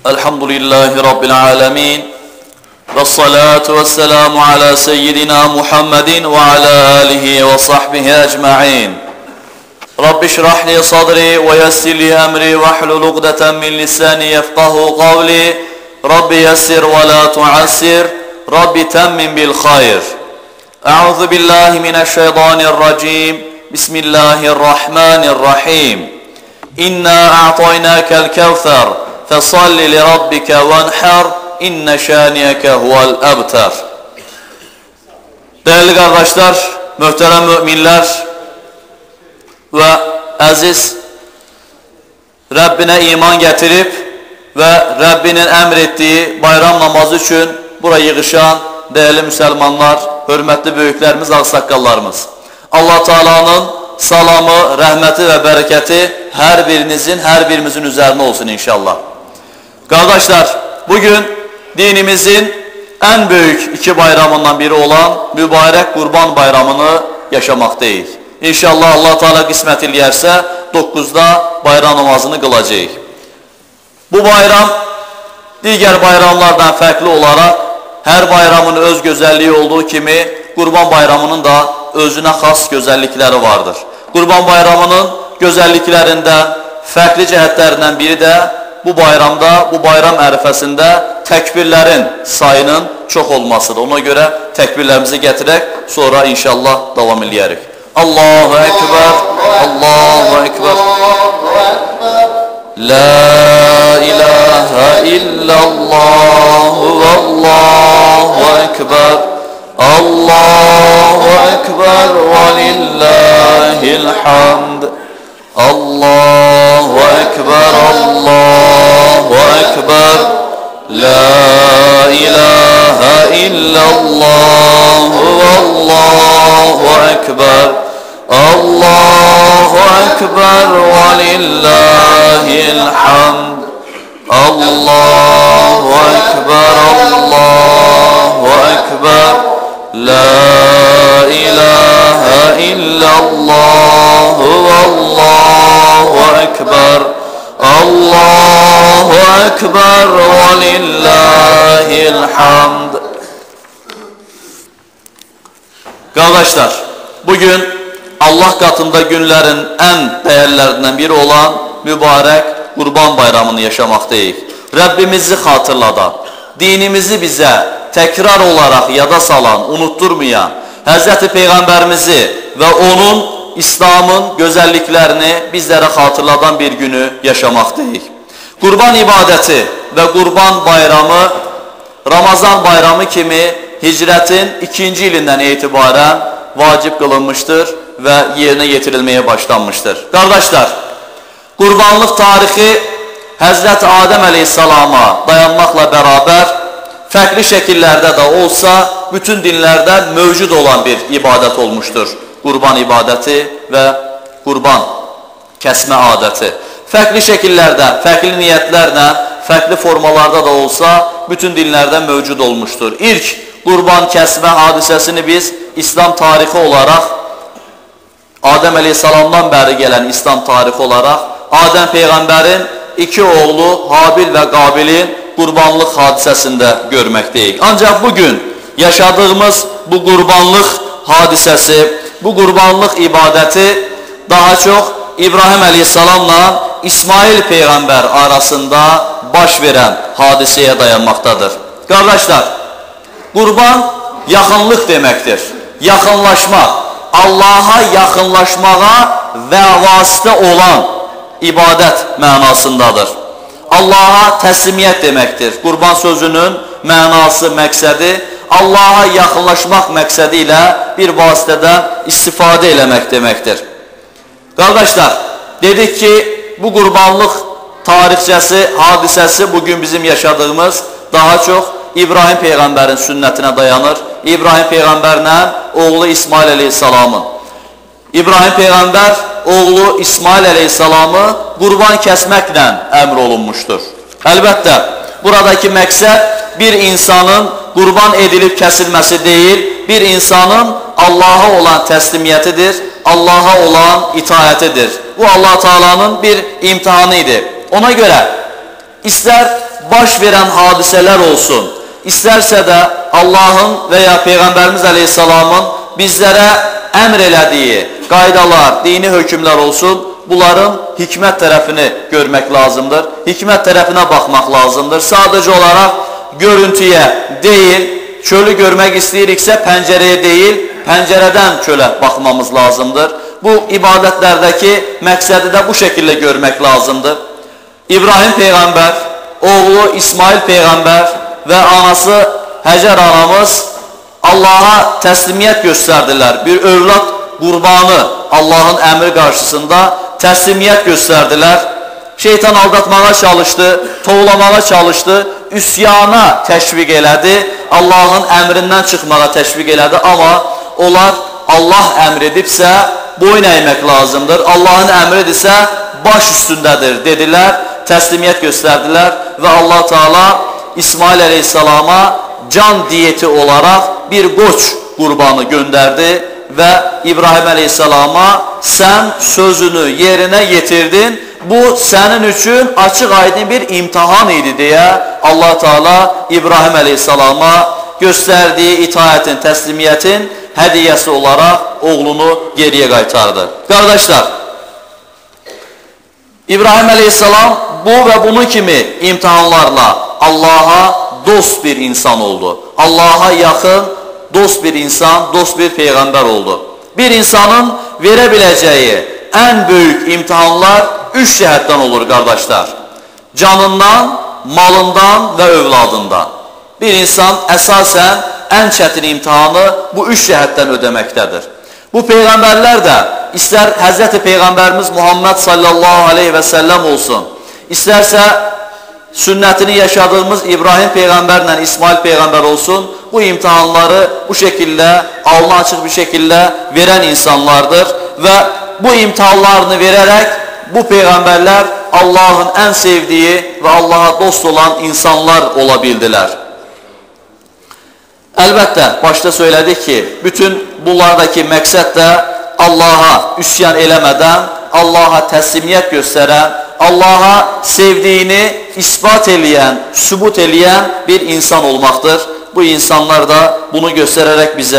Elhamdülillahi Rabbil alemin. Vessalatu vesselamu ala seyyidina Muhammedin ve ala alihi ve sahbihi ecma'in. Rabbi şrah li sadri ve yessir li emri ve hlul uqdeten min lisani yefqahu kavli. Rabbi yessir ve la tuassir. Rabbi temmin bil hayr. Euzu billahi mineşşeytanirracim. Bismillahirrahmanirrahim. İnna a'taynakel kevser. Fesalli li rabbike venher. İnne şâniyeke huvel ebter. Değerli kardeşler, muhterem müminler ve aziz Rabbine iman getirip ve Rabbinin emrettiği bayram namazı için buraya yığışan değerli Müslümanlar, hürmetli büyüklerimiz, ağsakallarımız. Allah Teala'nın salamı, rahmeti ve bereketi her birimizin üzerine olsun inşallah. Kardeşler, bugün dinimizin en büyük iki bayramından biri olan mübarek Kurban Bayramı'nı yaşamaktayız. İnşallah Allah Teala kısmet eləyərsə 9'da bayram namazını kılacağız. Bu bayram diğer bayramlardan farklı olarak her bayramın öz güzelliği olduğu gibi Kurban Bayramı'nın da özüne has güzellikleri vardır. Kurban Bayramı'nın güzelliklerinden, farklı cəhətlərindən biri de bu bayramda, bu bayram ərəfəsində tekbirlerin sayının çok olmasıdır. Ona göre tekbirlerimizi getirerek sonra inşallah devam ederiz. Allahu Ekber, Allahu Ekber. La ilahe illallah ve Allahu Ekber. Allahu Ekber ve lillahil hamd. Allahu Ekber, Allahu Ekber. La ilahe illallah ve Allahu Ekber. Allahu Ekber ve lillahil hamd. Allahu Ekber, Allahu Ekber. La ilahe illallah ve Allahu Ekber. Allahu Ekber ve lillahil hamd. Kardeşler, bugün Allah katında günlerin en değerlerinden biri olan mübarek Kurban Bayramı'nı yaşamaktayız. Rabbimizi hatırladan, dinimizi bize tekrar olarak yada salan, unutturmayan, Hz. Peygamberimizi ve onun İslam'ın güzelliklerini bizlere hatırladan bir günü yaşamaktayız. Kurban ibadeti ve Kurban Bayramı Ramazan Bayramı kimi hicretin 2. ilinden itibaren vacip kılınmıştır ve yerine getirilmeye başlanmıştır. Kardeşler, kurbanlık tarihi Hazreti Adem Aleyhisselam'a dayanmakla beraber farklı şekillerde de olsa bütün dinlerde mevcut olan bir ibadet olmuştur. Kurban ibadeti ve kurban kesme adeti. Farklı şekillerde, farklı niyetlerle, farklı formalarda da olsa bütün dinlerde mevcut olmuştur. İlk kurban kesme hadisesini biz İslam tarihi olarak Adem Aleyhisselam'dan beri gelen İslam tarihi olarak Adem Peygamber'in iki oğlu Habil ve Qabil'in kurbanlık hadisesinde görmekteyiz. Ancak bugün yaşadığımız bu kurbanlık hadisesi, bu kurbanlık ibadeti daha çok İbrahim Aleyhisselam'la İsmail Peygamber arasında baş veren hadiseye dayanmaktadır. Kardeşler, kurban yakınlık demektir. Yakınlaşma, Allah'a yakınlaşmaya ve vasıta olan ibadet manasındadır. Allah'a teslimiyet demektir. Kurban sözünün manası, məqsədi Allah'a yakınlaşmak məqsədiyle bir vasıtadan istifade eləmək demektir. Kardeşler, dedik ki bu kurbanlık tarihçesi, hadisesi bugün bizim yaşadığımız daha çok İbrahim Peygamber'in sünnetine dayanır. İbrahim Peygamber'le oğlu İsmail Aleyhisselam'ın. İbrahim Peygamber oğlu İsmail Aleyhisselam'ı kurban kesmekle emrolunmuştur. Elbette buradaki məqsəd bir insanın kurban edilip kesilmesi değil, bir insanın Allah'a olan teslimiyetidir, Allah'a olan itaatidir. Bu Allah Teala'nın bir imtihanıydı. Ona göre ister baş verən hadisələr olsun, istərsə də Allahın və ya Peyğəmbərimiz əleyhissalamın bizlərə əmr elədiyi qaydalar, dini hökmlər olsun, bunların hikmət tərəfini görmək lazımdır, hikmət tərəfinə baxmaq lazımdır. Sadəcə olaraq görüntüyə deyil, çölü görmək istəyiriksə pəncərəyə deyil, pəncərədən çölə baxmamız lazımdır. Bu ibadətlərdəki məqsədi də bu şəkildə görmək lazımdır. İbrahim Peyğəmbər, oğlu İsmail Peyğəmbər və anası Həcər anamız Allaha təslimiyyət göstərdilər. Bir övlad qurbanı Allahın əmri qarşısında təslimiyyət göstərdilər. Şeytan aldatmağa çalışdı, tovlamağa çalışdı, üsyana təşviq elədi, Allahın əmrindən çıxmağa təşviq elədi. Amma onlar Allah əmr edibsə boyun əymək lazımdır, Allahın əmridirsə baş üstündədir dedilər, təslimiyyət göstərdilər və Allah Teala İsmail əleyhissalama can diyeti olaraq bir qoç qurbanı göndərdi və İbrahim əleyhissalama sən sözünü yerinə yetirdin, bu sənin üçün açıq aydın bir imtihan idi deyə Allah Teala İbrahim əleyhissalama göstərdiyi itaətin, təslimiyyətin hədiyyəsi olaraq oğlunu geriyə qaytardı. Qardaşlar, İbrahim əleyhissalam bu və bunun kimi imtihanlarla Allaha dost bir insan oldu. Allaha yaxın dost bir insan, dost bir peyğəmbər oldu. Bir insanın verə biləcəyi ən böyük imtihanlar üç cəhətdən olur qardaşlar. Canından, malından və övladından. Bir insan əsasən ən çətin imtihanı bu üç cəhətdən ödəməkdədir. Bu peyğəmbərlər də istər Həzrəti Peyğəmbərimiz Muhammed sallallahu aleyhi və səlləm olsun, istərsə sünnətini yaşadığımız İbrahim Peyğəmbərlə İsmail Peyğəmbər olsun, bu imtihanları bu şəkildə, alnı açıq bir şəkildə verən insanlardır və bu imtihanlarını verərək bu Peyğəmbərlər Allahın ən sevdiyi və Allaha dost olan insanlar ola bildilər. Əlbəttə, başda söylədik ki, bütün bunlardakı məqsəd də Allaha üsyan eləmədən, Allaha təslimiyyət göstərən, Allaha sevdiyini ispat eləyən, sübut eləyən bir insan olmaqdır. Bu insanlar da bunu göstərərək bizə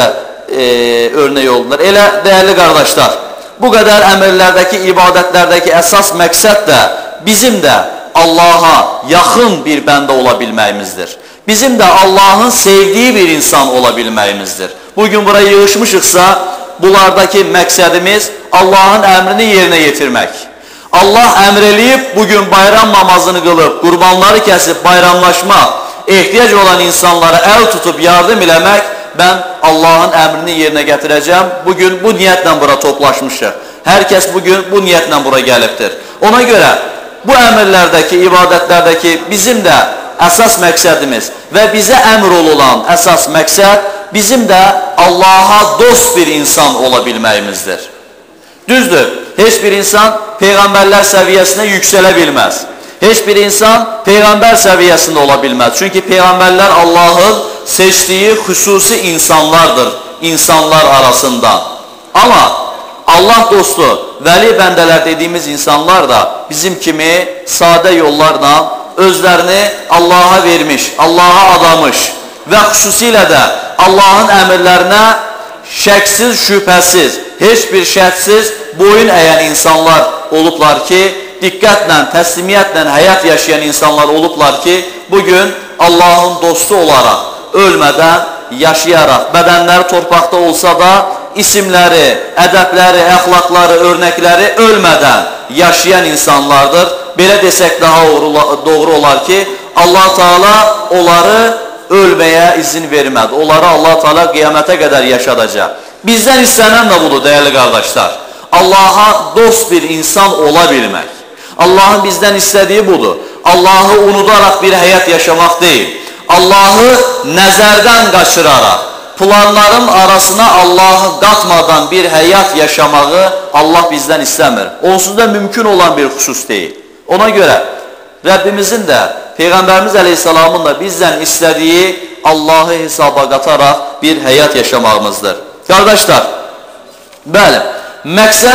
örnek oldular. Elə dəyərli qardaşlar, bu qədər əmrlərdəki, ibadətlərdəki əsas məqsəd də bizim də Allaha yaxın bir bəndə ola bilməyimizdir. Bizim də Allahın sevdiyi bir insan ola bilməyimizdir. Bugün buraya yığışmışıqsa, bunlardakı məqsədimiz Allahın əmrini yerinə yetirmək. Allah əmr eləyib, bugün bayram namazını qılıb, qurbanları kəsib, bayramlaşmaq, ehtiyac olan insanlara əl tutub yardım eləmək, mən Allahın əmrini yerinə gətirəcəm. Bugün bu niyyətlə bura toplaşmışıq. Hər kəs bugün bu niyyətlə bura gəlibdir. Ona görə bu əmrlərdəki, ibadətlərdəki bizim də əsas məqsədimiz və bizə əmr olunan əsas məqsəd bizim də Allaha dost bir insan ola bilməyimizdir. Düzdür, heç bir insan Peyğəmbərlər səviyyəsinə yüksələ bilməz. Heç bir insan Peyğəmbər səviyyəsində ola bilməz. Çünki Peyğəmbərlər Allahın seçdiyi xüsusi insanlardır, insanlar arasında. Amma Allah dostu, vəli bəndələr dediyimiz insanlar da bizim kimi sadə yollarla özlərini Allaha vermiş, Allaha adamış və xüsusilə də Allahın əmrlərinə şəksiz, şübhəsiz, heç bir şərtsiz boyun əyən insanlar olublar ki, diqqətlə, təslimiyyətlə həyat yaşayan insanlar olublar ki, bugün Allahın dostu olaraq, ölmədən, yaşayaraq, bədənləri torpaqda olsa da, isimləri, ədəbləri, əxlaqları, örnəkləri ölmədən yaşayan insanlardır. Belə desək daha doğru olar ki, Allah Teala onları ölməyə izin vermədi. Onları Allah Teala qiyamətə qədər yaşadacaq. Bizdən istənən də budur, dəyərli qardaşlar. Allaha dost bir insan ola bilmək. Allahın bizdən istədiyi budur. Allahı unudaraq bir həyat yaşamaq deyil. Allahı nəzərdən qaçıraraq, planların arasına Allahı qatmadan bir həyat yaşamağı Allah bizdən istəmir. Onsuz da mümkün olan bir xüsus deyil. Ona görə Rəbbimizin də, Peyğəmbərimiz əleyhissalamın da bizdən istədiyi Allahı hesaba qataraq bir həyat yaşamağımızdır. Qardaşlar, bəli, məqsəd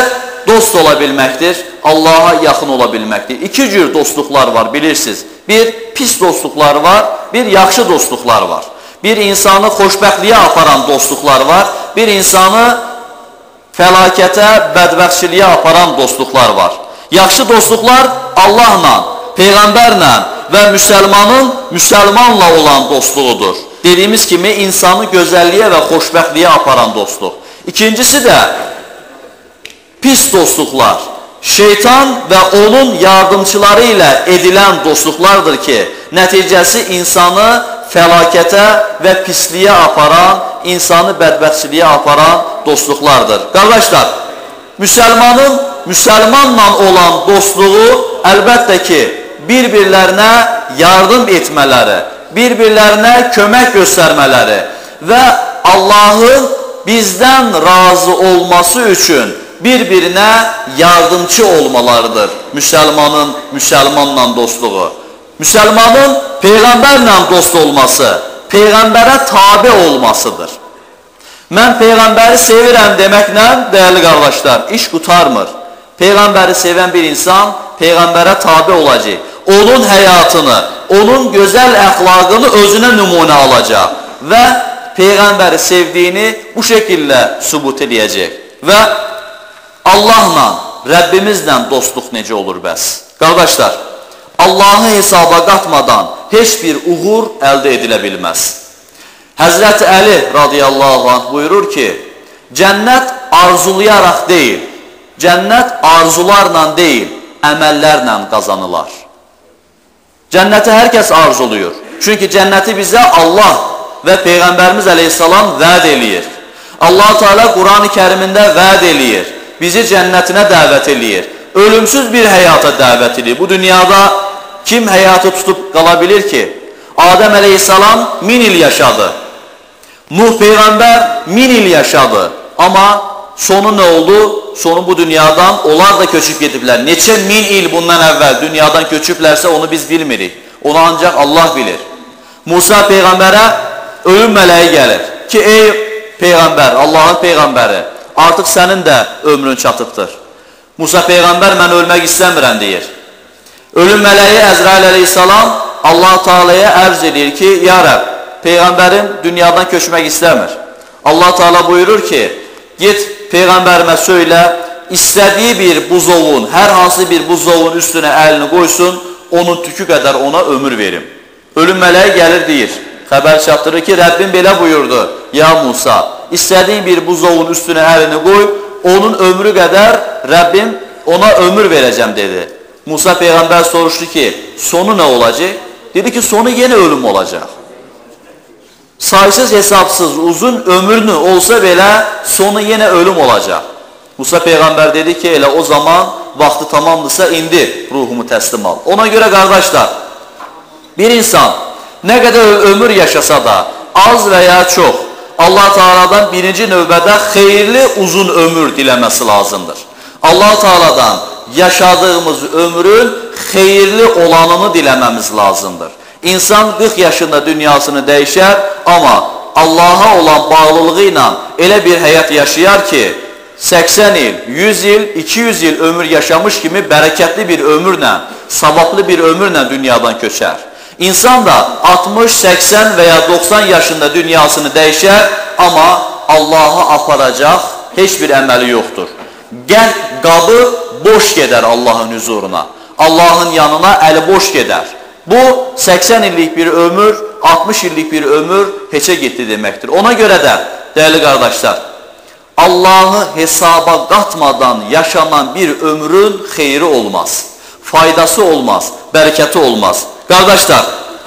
dost ola bilməkdir, Allaha yaxın ola bilməkdir. İki cür dostluqlar var, bilirsiniz. Bir, pis dostluqlar var, bir, yaxşı dostluqlar var. Bir, insanı xoşbəxtliyə aparan dostluqlar var, bir, insanı fəlakətə, bədbəxtçiliyə aparan dostluqlar var. Yaxşı dostluqlar Allahla, Peyğəmbərlə və müsəlmanla olan dostluğudur. Dediyimiz kimi, insanı gözəlliyə və xoşbəxtliyə aparan dostluq. İkincisi də pis dostluqlar, şeytan və onun yardımçıları ilə edilən dostluqlardır ki, nəticəsi insanı fəlakətə və pisliyə aparan, insanı bədbəxtçiliyə aparan dostluqlardır. Qardaşlar, müsəlmanla olan dostluğu əlbəttə ki, bir-birlərinə yardım etmələri, bir-birlərinə kömək göstərmələri və Allahın bizdən razı olması üçün bir-birinə yardımcı olmalarıdır müsəlmanla dostluğu. Müsəlmanın Peyğəmbərlə dost olması, Peyğəmbərə tabi olmasıdır. Mən Peyğəmbəri sevirəm deməklə, dəyərli qardaşlar, iş qutarmır. Peyğəmbəri sevən bir insan Peyğəmbərə tabi olacaq. Onun həyatını, onun gözəl əxlaqını özünə nümunə alacaq və Peyğəmbəri sevdiyini bu şəkildə sübut edəcək. Və Allahla, Rəbbimizlə dostluq necə olur bəs? Qardaşlar, Allahı hesaba qatmadan heç bir uğur əldə edilə bilməz. Həzrəti Əli radiyallahu anh buyurur ki, cənnət arzulayaraq deyil, cənnət arzularla deyil, əməllərlə qazanılar. Cənnəti hər kəs arzuluyur. Çünki cənnəti bizə Allah və Peyğəmbərimiz əleyhissalam vəd eləyir. Allah-u Teala Quran-ı Kərimində vəd eləyir. Bizi cənnətinə dəvət eləyir. Ölümsüz bir həyata dəvət eləyir. Bu dünyada kim həyatı tutub qala bilir ki? Adəm əleyhissalam 1000 il yaşadı. Nuh Peyğəmbər 1000 il yaşadı. Amma sonu nə oldu? Sonu bu dünyadan onlar da köçüb gediblər. Neçə 1000 il bundan əvvəl dünyadan köçüblərsə onu biz bilmirik. Onu ancaq Allah bilir. Musa Peyğəmbərə ölüm mələyi gəlir ki, ey Peyğəmbər, Allahın Peyğəmbəri, artıq sənin də ömrün çatıbdır. Musa Peyğəmbər, mən ölmək istəmirəm deyir. Ölüm mələyi Əzrail əleyhissalam Allah-u Teala'ya ərz edir ki, ya Rəbb, Peyğəmbərin dünyadan köçmək istəmir. Allah-u Teala buyurur ki, get Peyğəmbərimə söylə, istədiyi bir buzovun, hər hansı bir buzovun üstünə əlini qoysun, onun tükü qədər ona ömür verim. Ölüm mələyi gəlir deyir. Xəbər çatdırır ki, Rəbbim belə buyurdu, ya Musa, istədiyin bir buzovun üstünə əlini qoy, onun ömrü qədər Rəbbim ona ömür verəcəm dedi. Musa Peyğəmbər soruşdu ki, sonu nə olacaq? Dedi ki, sonu yenə ölüm olacaq. Saysız hesabsız uzun ömrünü olsa belə sonu yenə ölüm olacaq. Musa Peyğəmbər dedi ki, elə o zaman vaxtı tamamdırsa indi ruhumu təslim al. Ona görə qardaşlar, bir insan nə qədər ömür yaşasa da az və ya çox Allah Teala'dan birinci növbədə xeyirli uzun ömür diləməsi lazımdır. Allah Teala'dan yaşadığımız ömrün xeyirli olanını diləməmiz lazımdır. İnsan 40 yaşında dünyasını dəyişər, amma Allaha olan bağlılığı ilə elə bir həyat yaşayar ki, 80 il, 100 il, 200 il ömür yaşamış kimi bərəkətli bir ömürlə, savablı bir ömürlə dünyadan köçər. İnsan da 60, 80 və ya 90 yaşında dünyasını dəyişər, amma Allah'a aparacaq heç bir əməli yoxdur. Qabı boş gedər Allahın huzuruna, Allahın yanına əli boş gedər. Bu 80 illik bir ömür, 60 illik bir ömür heçə getdi deməkdir. Ona görə də, dəyərli qardaşlar, Allah'ı hesaba qatmadan yaşanan bir ömrün xeyri olmaz, faydası olmaz, bərəkəti olmaz. Qardaşlar,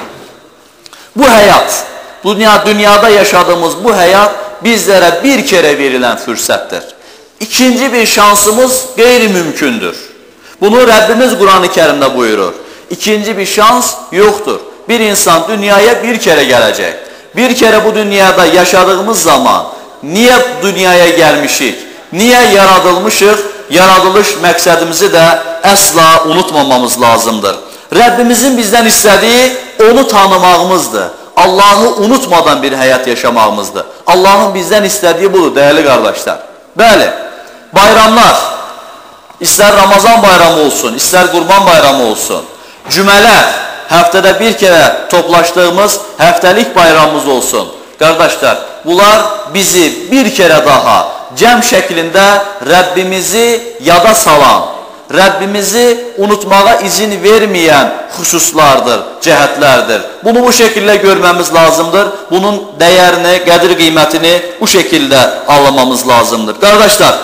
bu həyat, dünyada yaşadığımız bu həyat bizlərə bir kere verilən fürsətdir. İkinci bir şansımız qeyri-mümkündür. Bunu Rəbbimiz Quran-ı Kərimdə buyurur. İkinci bir şans yoxdur. Bir insan dünyaya bir kere gələcək. Bir kere bu dünyada yaşadığımız zaman niye dünyaya gəlmişik, niye yaradılmışıq, yaradılış məqsədimizi də əsla unutmamamız lazımdır. Rəbbimizin bizdən istədiyi onu tanımağımızdır. Allah'ı unutmadan bir həyat yaşamağımızdır. Allah'ın bizdən istədiyi budur, dəyərli qardaşlar. Bəli, bayramlar, İstər Ramazan bayramı olsun, istər Qurban bayramı olsun. Cümələr, həftədə bir kere toplaşdığımız həftəlik bayramımız olsun. Qardaşlar, bunlar bizi bir kere daha cəm şəklində Rəbbimizi yada salan, Rəbbimizi unutmağa izin verməyən xüsuslardır, cəhətlərdir. Bunu bu şəkildə görməmiz lazımdır. Bunun dəyərini, qədir qiymətini bu şəkildə anlamamız lazımdır. Qardaşlar,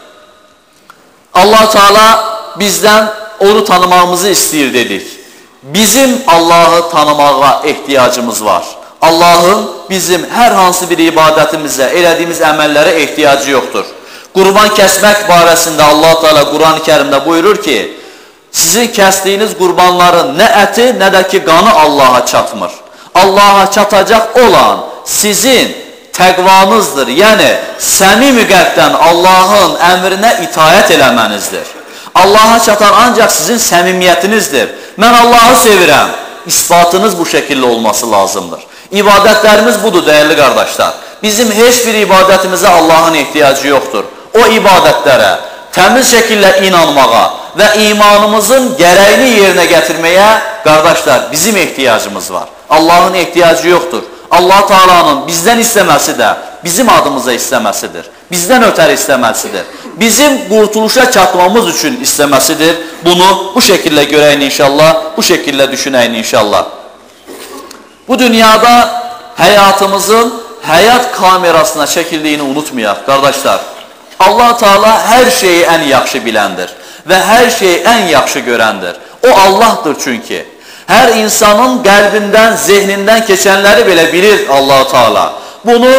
Allah Teala bizdən onu tanımağımızı istəyir dedik. Bizim Allah'ı tanımağa ehtiyacımız var. Allah'ın bizim hər hansı bir ibadətimizə, elədiyimiz əməllərə ehtiyacı yoxdur. Qurban kəsmək barəsində Allah Teala Quran-ı Kərimdə buyurur ki, sizin kəsdiyiniz qurbanların nə əti, nə də ki qanı Allah'a çatmır. Allah'a çatacaq olan sizin təqvanızdır. Yəni, səmimi qəlbdən Allah'ın əmrinə itaət eləmənizdir. Allah'a çatan ancaq sizin səmimiyyətinizdir. Mən Allah'ı sevirəm. İsbatınız bu şəkildə olması lazımdır. İbadətlərimiz budur, dəyərli qardaşlar. Bizim heç bir ibadətimizə Allah'ın ehtiyacı yoxdur. O ibadətlərə təmiz şəkildə inanmağa və imanımızın gərəyini yerinə gətirməyə, qardaşlar, bizim ehtiyacımız var. Allah'ın ehtiyacı yoxdur. Allah Teala'nın bizdən istəməsi də bizim adımıza istəməsidir. Bizdən ötəri istəməsidir. Bizim qurtuluşa çatmamız üçün istəməsidir. Bunu bu şəkildə görəyin inşallah, bu şəkildə düşünəyin inşallah. Bu dünyada həyatımızın həyat kamerasına çəkildiyini unutmayaq, qardaşlar. Allah Teala hər şeyi ən yaxşı biləndir və hər şeyi ən yaxşı görəndir. O Allah'dır çünki. Hər insanın qəlbindən, zehnindən keçənləri belə bilir Allah Teala. Bunu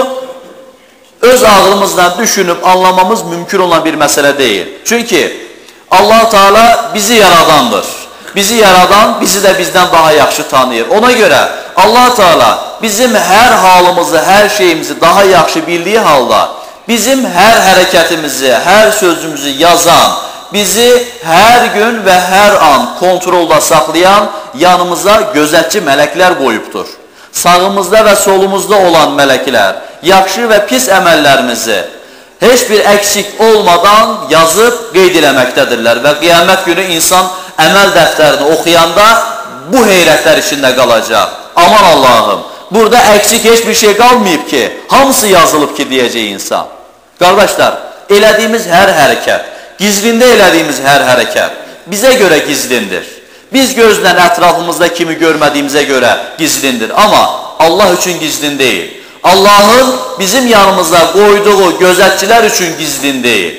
öz ağlımızdan düşünüb anlamamız mümkün olan bir məsələ deyil. Çünki Allah Teala bizi yaradandır. Bizi yaradan, bizi də bizdən daha yaxşı tanıyır. Ona görə Allah Teala bizim hər halımızı, hər şeyimizi daha yaxşı bildiyi halda bizim hər hərəkətimizi, hər sözümüzü yazan, bizi hər gün və hər an kontrolda saxlayan yanımıza gözətçi mələklər qoyubdur. Sağımızda və solumuzda olan mələklər yaxşı və pis əməllərimizi heç bir əksik olmadan yazıb qeyd eləməkdədirlər və qiyamət günü insan əməl dəftərini oxuyanda bu heyrətlər içində qalacaq. Aman Allah'ım, burada əksik heç bir şey qalmayıb ki, hamısı yazılıb ki, deyəcək insan. Qardaşlar, elədiyimiz hər hərəkət, gizlində elədiyimiz hər hərəkət bizə görə gizlindir. Biz gözlə ətrafımızda kimi görmədiyimizə görə gizlindir. Amma Allah üçün gizlin deyil. Allah'ın bizim yanımızda qoyduğu gözətçilər üçün gizlin deyil.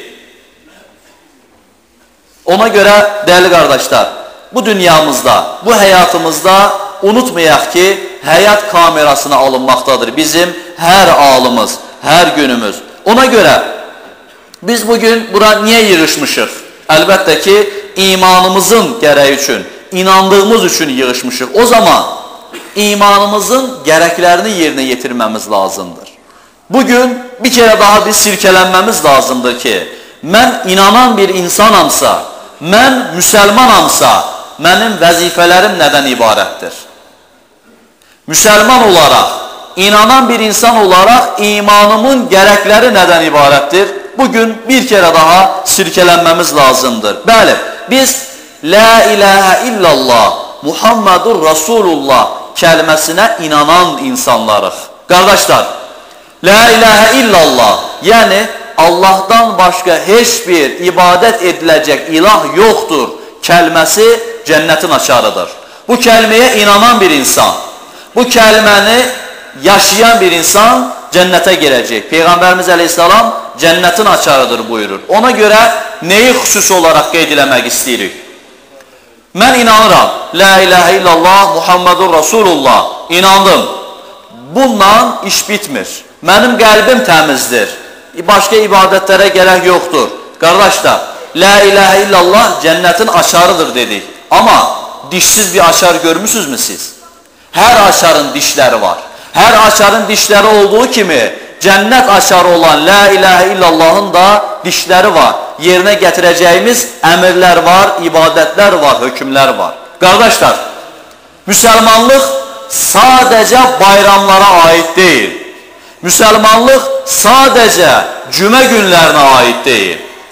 Ona görə, dəyərli qardaşlar, bu dünyamızda, bu həyatımızda unutmayaq ki, həyat kamerasına alınmaqdadır bizim hər alımız, hər günümüz. Ona görə biz bugün bura niyə yığışmışıq? Əlbəttə ki, imanımızın gərəyi üçün, inandığımız üçün yığışmışıq. O zaman imanımızın gərəklərini yerinə yetirməmiz lazımdır. Bugün bir kere daha biz sirkələnməmiz lazımdır ki, mən inanan bir insanamsa, mən müsəlmanamsa, mənim vəzifələrim nədən ibarətdir? Müsəlman olaraq, inanan bir insan olaraq imanımın gərəkləri nədən ibarətdir? Bugün bir kere daha sirkələnməmiz lazımdır. Bəli, biz La ilahe illallah Muhammedur Resulullah kəlməsinə inanan insanlarıq. Qardaşlar, La ilahe illallah, yəni Allah'tan başqa heç bir ibadət ediləcək ilah yoxdur kəlməsi cənnətin açarıdır. Bu kəlməyə inanan bir insan, bu kəlməni yaşayan bir insan cənnətə girəcək. Peyğəmbərimiz Aleyhisselam cənnətin açarıdır buyurur. Ona görə neyi xüsusi olaraq qeyd eləmək istəyirik? Mən inanıram. La ilahe illallah Muhammedur Resulullah. İnandım. Bundan iş bitmir. Mənim qəlbim təmizdir. Başqa ibadətlərə gərək yoxdur. Qardaşlar, La ilahe illallah cənnətin açarıdır dedik. Amma dişsiz bir açar görmüsünüzmü siz? Hər açarın dişləri var. Hər açarın dişləri olduğu kimi cənnət açarı olan La ilahe illallahın da dişləri var. Yerinə gətirəcəyimiz əmirlər var, ibadətlər var, hökmlər var. Qardaşlar, müsəlmanlıq sadəcə bayramlara aid deyil. Müsəlmanlıq sadəcə cümə günlərinə aid deyil.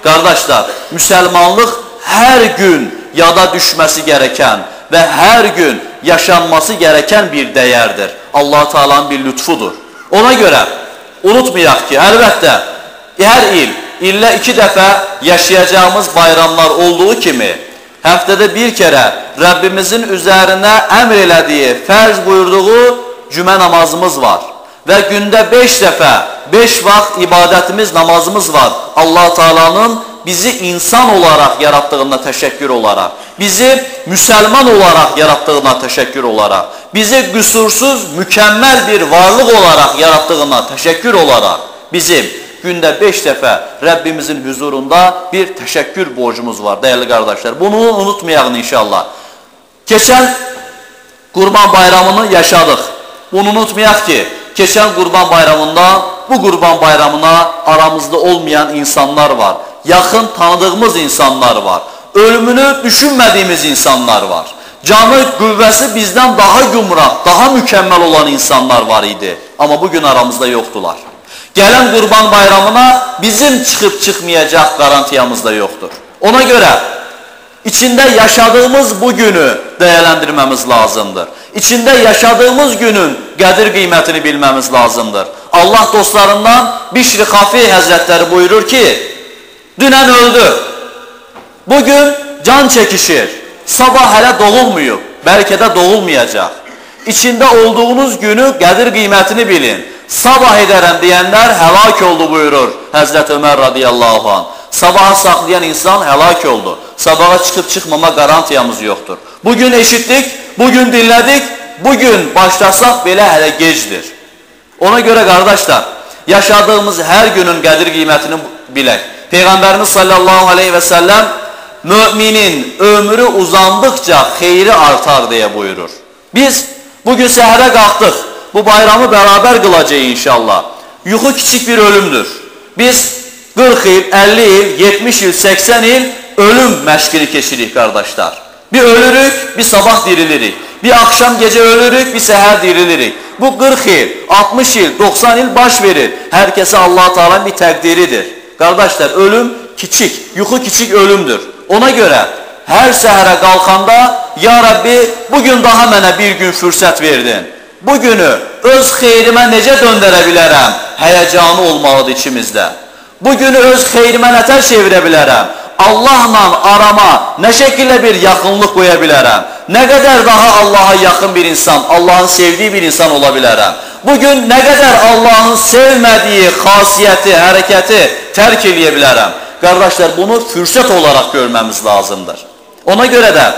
Qardaşlar, müsəlmanlıq hər gün yada düşməsi gərəkən və hər gün yaşanması gərəkən bir dəyərdir. Allah-u Teala'nın bir lütfudur. Ona görə unutmayaq ki, əlbəttə, hər illə 2 dəfə yaşayacağımız bayramlar olduğu kimi, həftədə bir kərə Rəbbimizin üzərinə əmr elədiyi, fərz buyurduğu cümə namazımız var. Və gündə 5 dəfə, 5 vaxt ibadətimiz, namazımız var. Allah-u Teala'nın bizi insan olaraq yaratdığına təşəkkür olaraq, bizi müsəlman olaraq yaratdığına təşəkkür olaraq, bizi qüsursuz, mükəmməl bir varlıq olaraq yaratdığına təşəkkür olaraq, bizim gündə 5 dəfə Rəbbimizin huzurunda bir təşəkkür borcumuz var, dəyərli qardaşlar. Bunu unutmayaq inşallah. Keçən Qurban bayramını yaşadıq. Bunu unutmayaq ki, keçən Qurban bayramında bu Qurban bayramına aramızda olmayan insanlar var. Yaxın tanıdığımız insanlar var. Ölümünü düşünmədiyimiz insanlar var. Canı, qüvvəsi bizdən daha gümrah, daha mükəmməl olan insanlar var idi. Amma bugün aramızda yoxdular. Gələn Qurban bayramına bizim çıxıb çıxmayacaq qarantiyamız da yoxdur. Ona görə içində yaşadığımız bu günü dəyərləndirməmiz lazımdır. İçində yaşadığımız günün qədir qiymətini bilməmiz lazımdır. Allah dostlarından Bişri Xafi Həzrətləri buyurur ki, dünən öldü, bugün can çəkişir, sabah hələ doğulmuyub, bəlkə də doğulmayacaq. İçində olduğunuz günü qədir qiymətini bilin. Sabah edərəm deyənlər həlak oldu buyurur Həzrət Ömər radiyallahu anh. Sabaha saxlayan insan həlak oldu. Sabaha çıxıb çıxmama qarantiyamız yoxdur. Bugün eşitdik, bugün dinlədik, bugün başlasaq belə hələ gecdir. Ona görə qardaşlar, yaşadığımız hər günün qədir qiymətini bilək. Peyğəmbərimiz sallallahu aleyhi və səlləm müminin ömrü uzandıqca xeyri artar deyə buyurur. Biz bugün səhərə qalxdıq, bu bayramı bərabər qılacaq inşallah. Yuxu kiçik bir ölümdür. Biz 40 il, 50 il, 70 il, 80 il ölüm məşqini keçirik qardaşlar. Bir ölürük, bir sabah dirilirik. Bir akşam gece ölürük, bir səhər dirilirik. Bu 40 il, 60 il, 90 il baş verir. Herkese Allah-u Teala'nın bir təqdiridir. Qardaşlar, ölüm kiçik, yuxu kiçik ölümdür. Ona görə hər səhərə qalxanda, ya Rabbi, bugün daha mənə bir gün fürsət verdin. Bugünü öz xeyrimə necə döndərə bilərəm? Həyəcanı olmalıdır içimizdə. Bugünü öz xeyrimə nətər çevirə bilərəm? Allahla arama nə şəkildə bir yaxınlıq qoya bilərəm? Nə qədər daha Allaha yaxın bir insan, Allahın sevdiyi bir insan ola bilərəm? Bugün nə qədər Allahın sevmədiyi xasiyyəti, hərəkəti tərk eləyə bilərəm? Qardaşlar, bunu fürsət olaraq görməmiz lazımdır. Ona görə də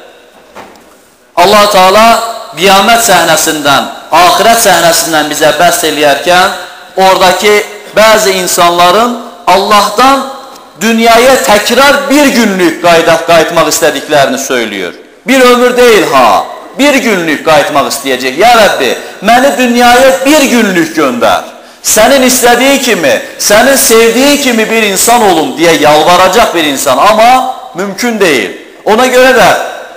Allah-u Teala qiyamət səhnəsindən, axirət səhnəsindən bizə bəhs eləyərkən, oradakı bəzi insanların Allahdan dünyaya təkrar bir günlük qayıtmaq istədiklərini söylüyor. Bir ömür deyil ha, bir günlük qayıtmaq istəyəcək. Ya Rəbbi, məni dünyaya bir günlük göndər. Sənin istədiyi kimi, sənin sevdiyi kimi bir insan olum deyə yalvaracaq bir insan. Amma mümkün deyil. Ona görə də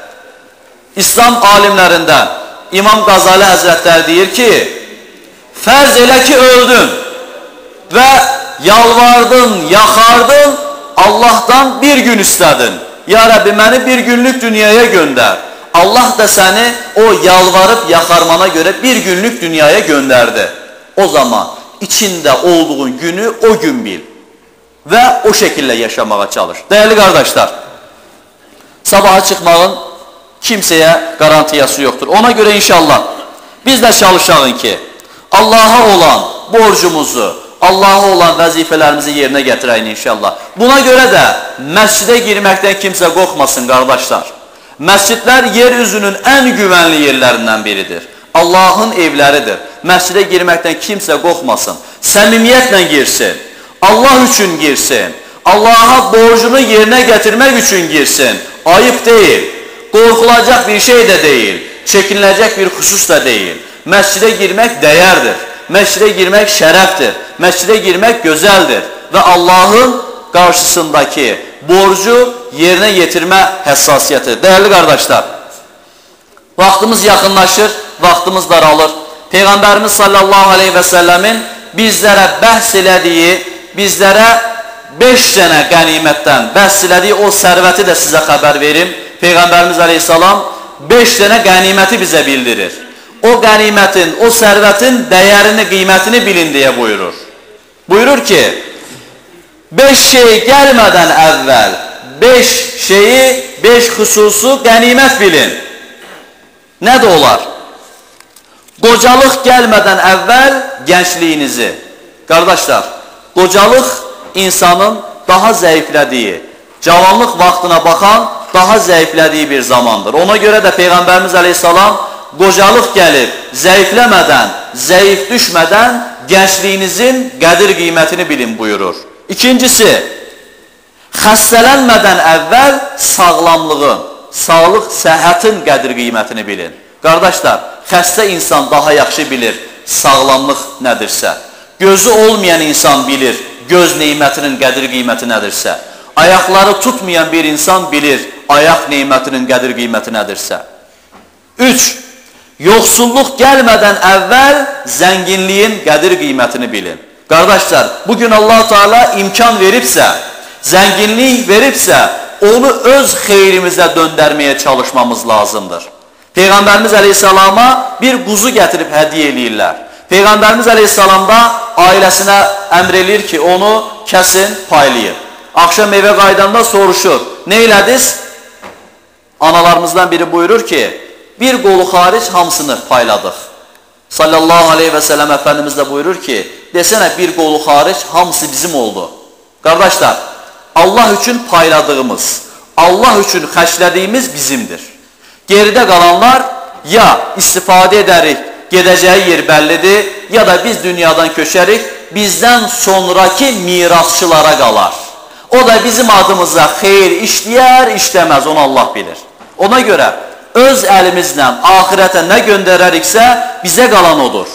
İslam alimlərindən İmam Qazali Həzrətləri deyir ki, fərz elə ki öldün və yalvardın, yaxardın, Allahdan bir gün istədin. Ya Rəbbi, məni bir günlük dünyaya göndər. Allah da səni o yalvarıb yaxarmana görə bir günlük dünyaya göndərdi. O zaman içində olduğun günü o gün bil və o şəkildə yaşamağa çalış. Dəyərli qardaşlar, sabaha çıxmağın kimsəyə qarantiyası yoxdur. Ona görə inşallah biz də çalışalım ki, Allaha olan borcumuzu, Allaha olan vəzifələrimizi yerinə gətirəyin inşallah. Buna görə də məscidə girməkdən kimsə qorxmasın qardaşlar. Məscidlər yeryüzünün ən güvənli yerlərindən biridir. Allahın evləridir. Məscidə girməkdən kimsə qorxmasın. Səmimiyyətlə girsin. Allah üçün girsin. Allaha borcunu yerinə gətirmək üçün girsin. Ayıb deyil. Qorxulacaq bir şey də deyil. Çəkiniləcək bir xüsus da deyil. Məscidə girmək dəyərdir. Məscidə girmək şərəfdir. Məscidə girmək gözəldir. Və Allahın qarşısındakı borcu yerinə yetirmə həssasiyyətidir. Dəyərli qardaşlar, vaxtımız yaxınlaşır, vaxtımız daralır. Peyğəmbərimiz sallallahu aleyhi və səlləmin bizlərə bəhs elədiyi, bizlərə 5 dənə qənimətdən bəhs elədiyi o sərvəti də sizə xəbər verim. Peyğəmbərimiz əleyhissalam 5 dənə qəniməti bizə bildirir. O qənimətin, o sərvətin dəyərini, qiymətini bilin deyə buyurur. Buyurur ki, 5 şey gəlmədən əvvəl 5 şeyi, 5 xüsusu qənimət bilin. Nədir onlar? Qocalıq gəlmədən əvvəl gəncliyinizi. Qardaşlar, qocalıq insanın daha zəiflədiyi, cavanlıq vaxtına baxan daha zəiflədiyi bir zamandır. Ona görə də Peyğəmbərimiz əleyhissalam qocalıq gəlib, zəifləmədən, zəif düşmədən gəncliyinizin qədir qiymətini bilin buyurur. İkincisi, xəstələnmədən əvvəl sağlamlığın, sağlıq, səhhətin qədir qiymətini bilin. Qardaşlar, xəstə insan daha yaxşı bilir sağlamlıq nədirsə. Gözü olmayan insan bilir göz neymətinin qədir qiyməti nədirsə. Ayaqları tutmayan bir insan bilir ayaq neymətinin qədir qiyməti nədirsə. 3. Yoxsulluq gəlmədən əvvəl zənginliyin qədir qiymətini bilin. Qardaşlar, bugün Allah Teala imkan veribsə, zənginlik veribsə, onu öz xeyrimizə döndərməyə çalışmamız lazımdır. Peyğəmbərimiz əleyhissalama bir quzu gətirib hədiyyə eləyirlər. Peyğəmbərimiz əleyhissalam da ailəsinə əmr eləyir ki, onu kəsin, paylayın. Axşam evə qaydanda soruşur, nə elədiniz? Analarımızdan biri buyurur ki, bir qolu xaric hamısını payladıq. Sallallahu aleyhi və səlləm Əfəndimiz də buyurur ki, desənə bir qolu xaric hamısı bizim oldu. Qardaşlar, Allah üçün payladığımız, Allah üçün xərclədiyimiz bizimdir. Geridə qalanlar ya istifadə edərik, gedəcəyi yer bəllidir, ya da biz dünyadan köçərik, bizdən sonraki mirasçılara qalar. O da bizim adımıza xeyir işləyər, işləməz, onu Allah bilir. Ona görə öz əlimizlə axirətə nə göndərəriksə, bizə qalan odur.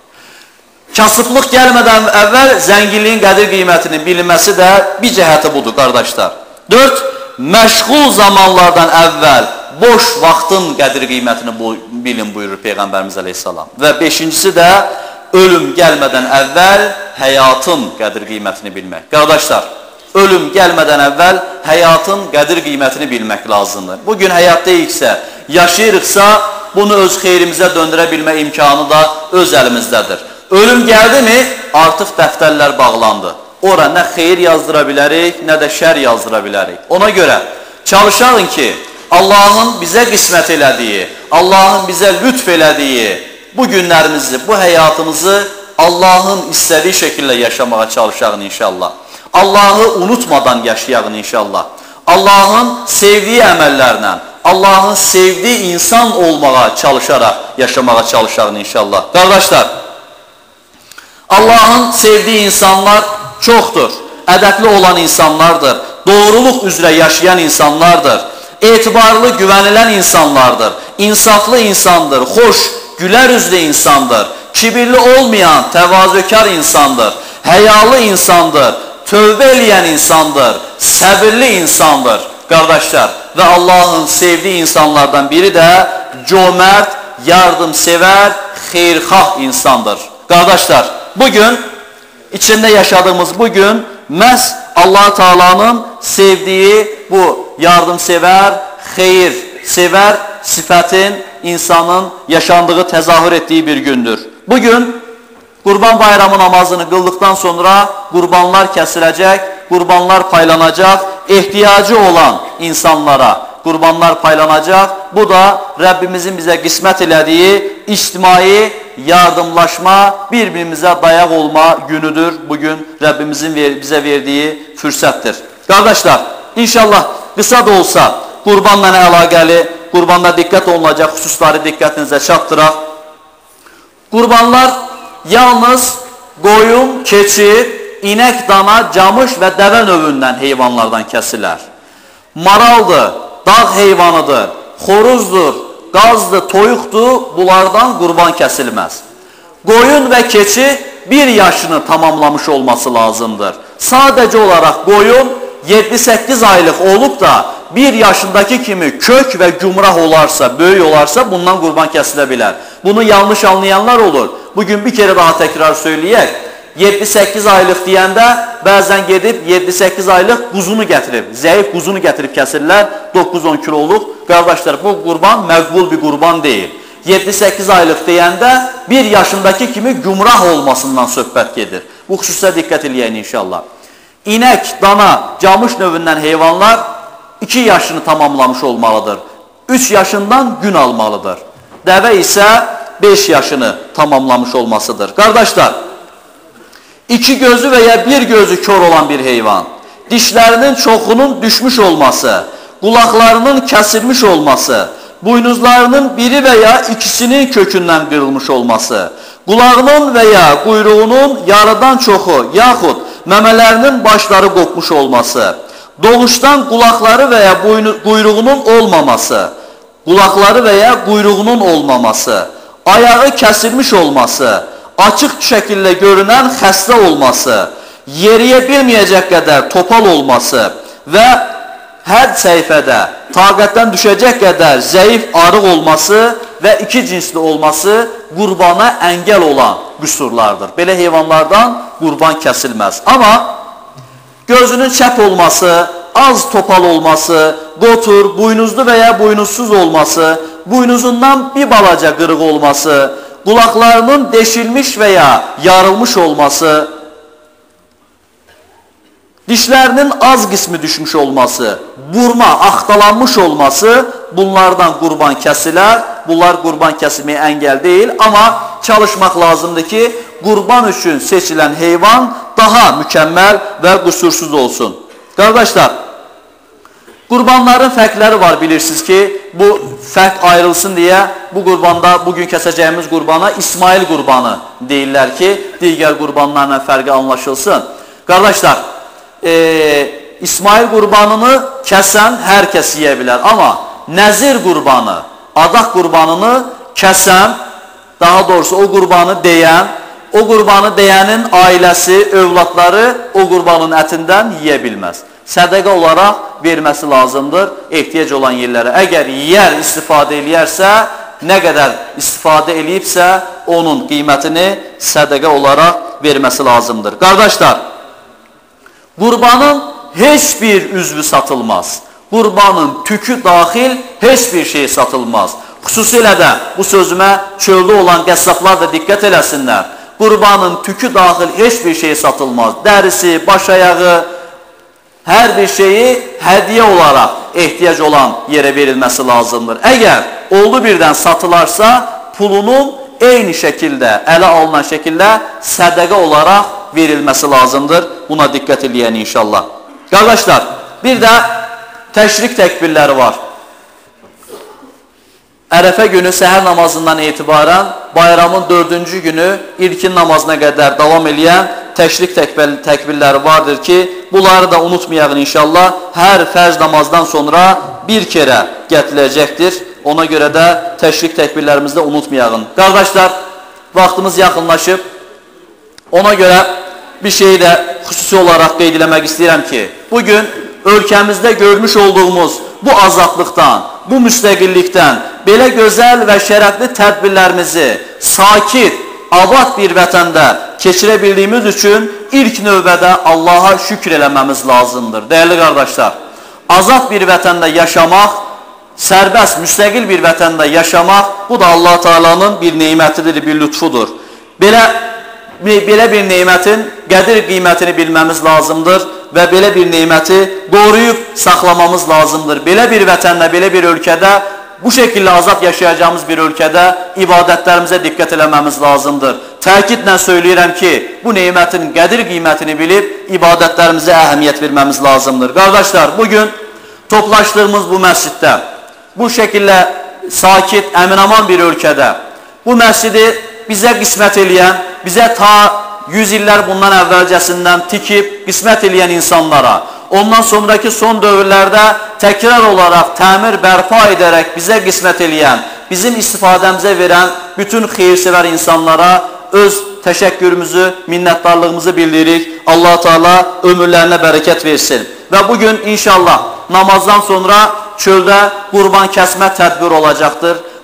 Kasıblıq gəlmədən əvvəl zənginliyin qədir qiymətinin bilinməsi də bir cəhəti budur, qardaşlar. 4. Məşğul zamanlardan əvvəl boş vaxtın qədir qiymətini bilin buyurur Peyğəmbərimiz əleyhissalam. Və 5-incisi də ölüm gəlmədən əvvəl həyatın qədir qiymətini bilmək. Qardaşlar, ölüm gəlmədən əvvəl həyatın qədir qiymətini bilmək lazımdır. Bugün həyatdayıqsə, yaşayırıqsa, bunu öz xeyrimizə döndürə bilmə imkanı da öz əlimizdədir. Ölüm gəldi mi, artıq dəftərlər bağlandı. Ora nə xeyir yazdıra bilərik, nə də şər yazdıra bilərik. Ona görə çalışalım ki, Allahın bizə qismət elədiyi, Allahın bizə lütf elədiyi bu günlərimizi, bu həyatımızı Allahın istədiyi şəkildə yaşamağa çalışaq inşallah. Allahı unutmadan yaşayaq inşallah. Allahın sevdiyi əməllərlə, Allahın sevdiyi insan olmağa çalışaraq yaşamağa çalışaq inşallah. Qardaşlar, Allahın sevdiyi insanlar çoxdur. Ədəbli olan insanlardır. Doğruluq üzrə yaşayan insanlardır. Etibarlı, güvənilən insanlardır. İnsaflı insandır. Xoş, gülər üzlü insandır. Kibirli olmayan, təvazökar insandır. Həyalı insandır. Tövbə eləyən insandır. Səbirli insandır. Qardaşlar, və Allahın sevdiyi insanlardan biri də cömert, yardımsevər, xeyrxah insandır. Qardaşlar, bugün, içində yaşadığımız bugün, məhz Allah Teala'nın sevdiyi bu yardımsevər, xeyir-sevər sifətin insanın yaşandığı, təzahür etdiyi bir gündür. Bugün Qurban Bayramı namazını qıldıqdan sonra qurbanlar kəsiləcək, qurbanlar paylanacaq, ehtiyacı olan insanlara qurbanlar paylanacaq. Bu da Rəbbimizin bizə qismət elədiyi ictimai yardımlaşma, bir-birimizə dayaq olma günüdür. Bugün Rəbbimizin bizə verdiyi fürsətdir. Qardaşlar, inşallah qısa da olsa qurbanla əlaqəli, qurbanda diqqət olunacaq xüsusları diqqətinizə çatdıraq. Qurbanlar yalnız qoyun, keçi, inək, dana, camış və dəvə növündən heyvanlardan kəsilər. Maraldır, dağ heyvanıdır, xoruzdur, qazdır, toyuqdur, bunlardan qurban kəsilməz. Qoyun və keçi 1 yaşını tamamlamış olması lazımdır. Sadəcə olaraq qoyun 7-8 aylıq olub da 1 yaşındakı kimi kök və gümrah olarsa, böyük olarsa bundan qurban kəsilə bilər. Bunu yanlış anlayanlar olur. Bugün bir kere daha tekrar söyleyək. 7-8 aylıq deyəndə bəzən gedib 7-8 aylıq quzunu gətirib, zəif quzunu gətirib kəsirlər, 9-10 kiloluq. Qardaşlar, bu qurban məqbul bir qurban deyil. 7-8 aylıq deyəndə 1 yaşındakı kimi gümrah olmasından söhbət gedir. Bu xüsusə diqqət eləyək inşallah. İnək, dana, camış növündən heyvanlar 2 yaşını tamamlamış olmalıdır. 3 yaşından gün almalıdır. Dəvə isə 5 yaşını tamamlamış olmasıdır. Qardaşlar, 2 gözü və ya 1 gözü kör olan bir heyvan, dişlərinin çoxunun düşmüş olması, qulaqlarının kəsilmiş olması, buynuzlarının biri və ya ikisinin kökündən qırılmış olması, qulağının və ya quyruğunun yarıdan çoxu, yaxud məmələrinin başları qopmuş olması, doğuşdan qulaqları və ya quyruğunun olmaması, qulaqları və ya quyruğunun olmaması, ayağı kəsilmiş olması, açıq şəkildə görünən xəstə olması, yeriyə bilməyəcək qədər topal olması və hər səhifədə taqətdən düşəcək qədər zəif arıq olması və 2 cinsli olması qurbana əngəl olan qüsurlardır. Belə heyvanlardan qurban kəsilməz. Amma gözünün çəp olması, az topal olması, qotur, buynuzlu və ya buynuzsuz olması, buynuzundan bir balaca qırıq olması, qulaqlarının deşilmiş və ya yarılmış olması, dişlərinin az qismi düşmüş olması, burma, axtalanmış olması, bunlardan qurban kəsilər. Bunlar qurban kəsilməyə əngəl deyil, amma çalışmaq lazımdır ki, qurban üçün seçilən heyvan daha mükəmməl və qüsursuz olsun. Qardaşlar, qurbanların fərqləri var, bilirsiniz ki, bu fərq ayrılsın deyə bu qurbanda, bugün kəsəcəyimiz qurbana İsmail qurbanı deyirlər ki, digər qurbanlarla fərqi anlaşılsın. Qardaşlar, İsmail qurbanını kəsən hər kəs yeyə bilər, amma nəzir qurbanı, adaq qurbanını kəsən, daha doğrusu o qurbanı deyən, o qurbanı deyənin ailəsi, övladları o qurbanın ətindən yeyə bilməz. Sədəqə olaraq verməsi lazımdır ehtiyac olan yerlərə. Əgər yiyər istifadə eləyərsə, nə qədər istifadə eləyibsə, onun qiymətini sədəqə olaraq verməsi lazımdır. Qardaşlar, qurbanın heç bir üzvü satılmaz. Qurbanın tükü daxil heç bir şey satılmaz. Xüsusilə də bu sözümə çöldə olan qəssablar da diqqət eləsinlər. Qurbanın tükü daxil heç bir şey satılmaz. Dərisi, baş ayağı, hər bir şeyi hədiyyə olaraq ehtiyac olan yerə verilməsi lazımdır. Əgər oldu birdən satılarsa, pulunun eyni şəkildə, ələ alınan şəkildə sədəqə olaraq verilməsi lazımdır. Buna diqqət eləyən inşallah. Qardaşlar, bir də təşrik təkbirləri var. Ərəfə günü səhər namazından etibarən bayramın 4-cü günü ilkin namazına qədər davam eləyən təşrik təkbirləri vardır ki, bunları da unutmayaq inşallah. Hər fərz namazdan sonra bir kərə gətiriləcəkdir. Ona görə də təşrik təkbirlərimizi də unutmayaq. Qardaşlar, vaxtımız yaxınlaşıb. Ona görə bir şeyi də xüsusi olaraq qeyd eləmək istəyirəm ki, bugün ölkəmizdə görmüş olduğumuz bu azadlıqdan, bu müstəqillikdən, belə gözəl və şərəfli tədbirlərimizi sakit, abad bir vətəndə keçirə bildiyimiz üçün ilk növbədə Allaha şükür eləməmiz lazımdır. Dəyərli qardaşlar, azad bir vətəndə yaşamaq, sərbəst, müstəqil bir vətəndə yaşamaq, bu da Allah Teala'nın bir neymətidir, bir lütfudur. Belə bir neymətin qədir qiymətini bilməmiz lazımdır və belə bir neyməti qoruyub saxlamamız lazımdır. Belə bir vətəndə, belə bir ölkədə, bu şəkildə azad yaşayacağımız bir ölkədə ibadətlərimizə diqqət eləməmiz lazımdır. Təkidlə söyləyirəm ki, bu neymətin qədir qiymətini bilib ibadətlərimizə əhəmiyyət verməmiz lazımdır. Qardaşlar, bugün toplaşdığımız bu məsciddə, bu şəkildə sakit, əminaman bir ölkədə, bu məscidi bizə qismət eləyən, bizə ta 100 illər bundan əvvəlcəsindən tikib, qismət eləyən insanlara, ondan sonraki son dövrlərdə təkrar olaraq təmir bərpa edərək bizə qismət eləyən, bizim istifadəmizə verən bütün xeyirsevər insanlara öz təşəkkürümüzü, minnətdarlığımızı bildiririk. Allah Teala ömürlərinə bərəkət versin. Və bugün inşallah namazdan sonra çöldə qurban kəsmə tədbir olacaqdır.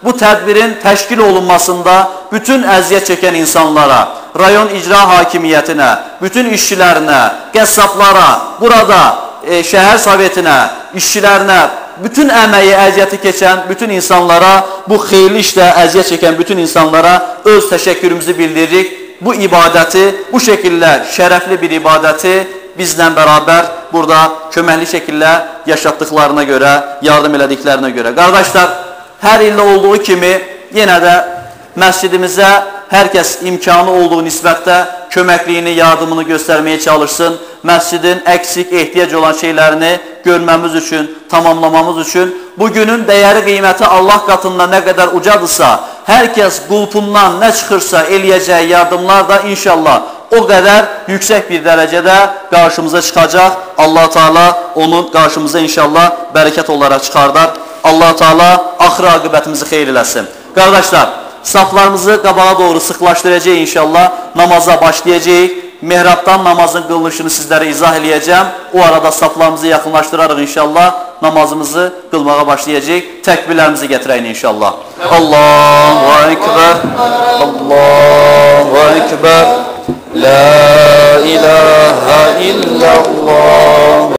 bu tədbirin təşkil olunmasında bütün əziyyət çəkən insanlara, rayon icra hakimiyyətinə, bütün işçilərinə, qəssablara, burada şəhər sovetinə, işçilərinə, bütün əməyi, əziyyəti keçən bütün insanlara, bu xeyirli işlə əziyyət çəkən bütün insanlara öz təşəkkürümüzü bildiririk. Bu ibadəti, bu şəkildə şərəfli bir ibadəti bizlə bərabər burada köməkli şəkildə yaşatdıqlarına görə, yardım elədiklərinə görə. Qardaşlar, hər ildə olduğu kimi yenə də məscidimizə hər kəs imkanı olduğu nisbətdə köməkliyini, yardımını göstərməyə çalışsın. Məscidin əksik, ehtiyac olan şeylərini görməmiz üçün, tamamlamamız üçün bugünün dəyəri qiyməti Allah qatında nə qədər ucadırsa, hər kəs qulpundan nə çıxırsa eləyəcəyi yardımlar da inşallah o qədər yüksək bir dərəcədə qarşımıza çıxacaq. Allah Teala onun qarşımıza inşallah bərəkət olaraq çıxardar. Allah Teala axır aqibətimizi xeyir eləsin. Qardaşlar, saflarımızı qabağa doğru sıxlaşdıracağıq inşallah. Namaza başlayacağıq. Mehrabdan namazın qılınışını sizlərə izah eləyəcəm. O arada saflarımızı yaxınlaşdırarıq inşallah. Namazımızı qılmağa başlayacağıq. Təkbirlərimizi gətirəyin inşallah. Allahu Ekber, Allahu Ekber, La